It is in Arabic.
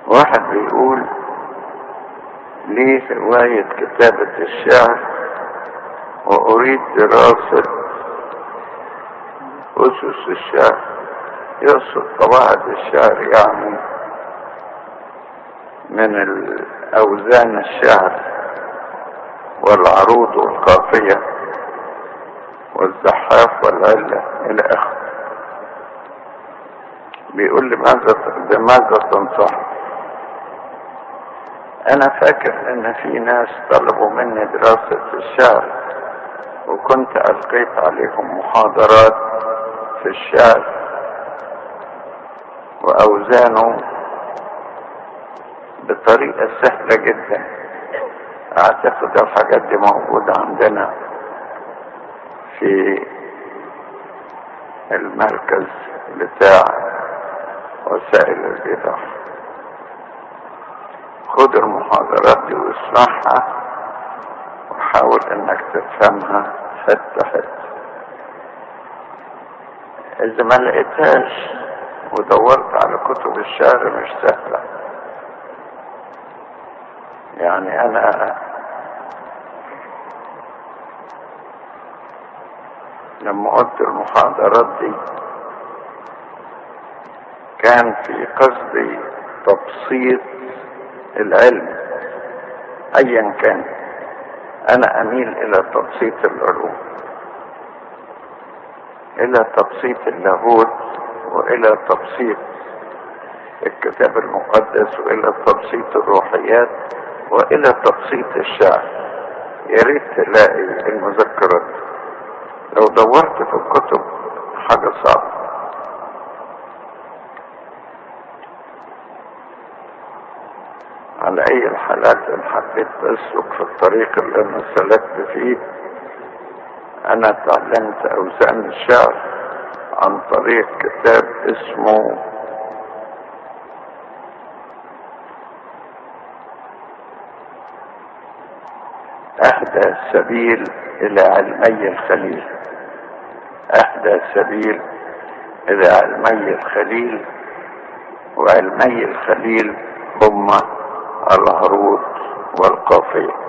واحد بيقول لي هواية كتابة الشعر وأريد دراسة أسس الشعر. يقصد قواعد الشعر، يعني من أوزان الشعر والعروض والقافية والزحاف والعلة إلى آخره. بيقول لي بماذا تنصح؟ أنا فاكر إن في ناس طلبوا مني دراسة الشعر، وكنت ألقيت عليهم محاضرات في الشعر وأوزانه بطريقة سهلة جدا. أعتقد الحاجات دي موجودة عندنا في المركز بتاع وسائل الإيضاح. خد المحاضرات دي واسمعها وحاول انك تفهمها حتة حتة. اذا ما لقيتهاش ودورت على كتب الشعر مش سهلة. يعني انا لما قلت المحاضرات دي كان في قصدي تبسيط العلم ايا كان. انا اميل الى تبسيط العلوم، الى تبسيط اللاهوت، والى تبسيط الكتاب المقدس، والى تبسيط الروحيات، والى تبسيط الشعر. يا ريت تلاقي المذكرات. لو دورت في الكتب حاجة صعبة. على اي الحالات ان حبيت اسلك في الطريق اللي انا سلكت فيه، انا اتعلمت اوزان الشعر عن طريق كتاب اسمه احدى السبيل الى علمي الخليل. احدى السبيل الى علمي الخليل، وعلمي الخليل هما العروض والقافية.